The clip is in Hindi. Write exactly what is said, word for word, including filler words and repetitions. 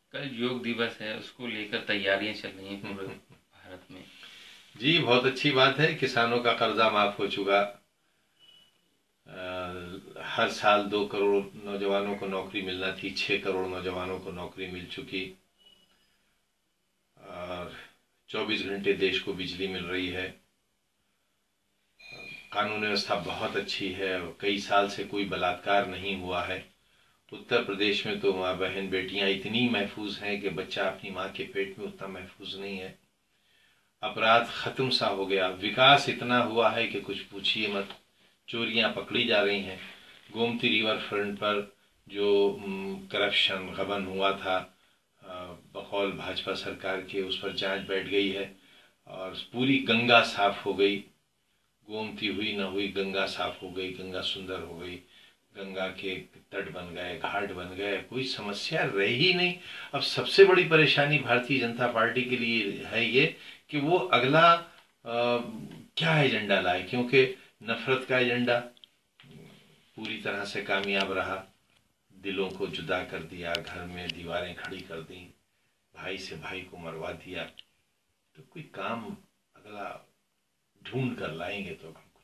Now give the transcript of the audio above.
कल योग दिवस है, उसको लेकर तैयारियां चल रही हैं पूरे भारत में। जी, बहुत अच्छी बात है। किसानों का कर्जा माफ हो चुका। अ, हर साल दो करोड़ नौजवानों को नौकरी मिलना थी, छह करोड़ नौजवानों को नौकरी मिल चुकी। और चौबीस घंटे देश को बिजली मिल रही है। कानून व्यवस्था बहुत अच्छी है और कई साल से कोई बलात्कार नहीं हुआ है। उत्तर प्रदेश में तो माँ बहन बेटियां इतनी महफूज हैं कि बच्चा अपनी माँ के पेट में उतना महफूज नहीं है। अपराध खत्म सा हो गया, विकास इतना हुआ है कि कुछ पूछिए मत। चोरियां पकड़ी जा रही हैं। गोमती रिवर फ्रंट पर जो करप्शन गबन हुआ था अ, बकौल भाजपा सरकार के, उस पर जांच बैठ गई है और पूरी गंगा साफ हो गई। गोमती हुई न हुई, गंगा साफ हो गई, गंगा सुंदर हो गई। गंगा के तट बन गए, घाट बन गए, कोई समस्या रही ही नहीं। अब सबसे बड़ी परेशानी भारतीय जनता पार्टी के लिए है ये कि वो अगला आ, क्या एजेंडा लाए, क्योंकि नफरत का एजेंडा पूरी तरह से कामयाब रहा। दिलों को जुदा कर दिया, घर में दीवारें खड़ी कर दी, भाई से भाई को मरवा दिया। तो कोई काम अगला ढूंढ कर लाएंगे तो